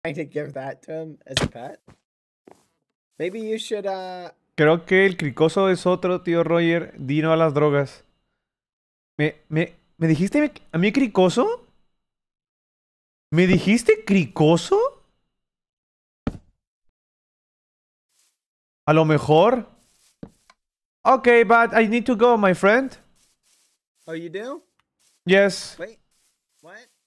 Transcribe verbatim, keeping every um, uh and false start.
trying to give that to him as a pet. Maybe you should, uh... Creo que el cricoso es otro, tío Roger. Dino a las drogas. ¿Me, me, ¿me dijiste a mí cricoso? ¿Me dijiste cricoso? A lo mejor. Okay, but I need to go, my friend. Oh, you do? Yes. Wait. What?